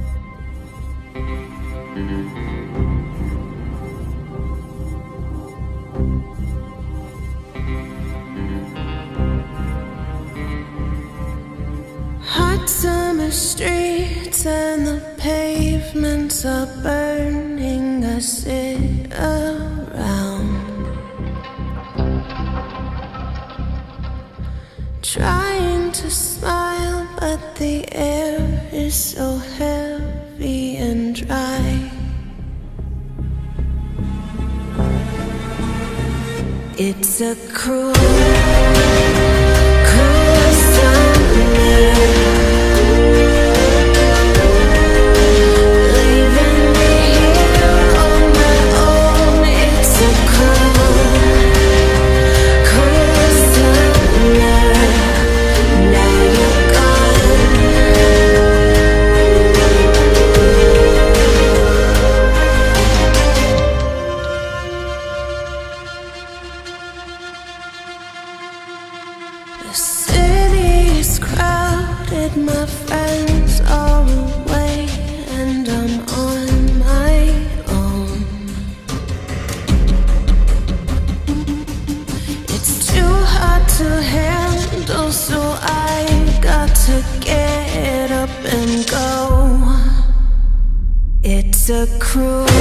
Hot summer streets and the pavements are burning. I sit around trying to smile, but the air is so heavy and dry. It's a cruel, cruel summer. The city is crowded, my friends are away, and I'm on my own. It's too hard to handle, so I got to get up and go. It's a cruel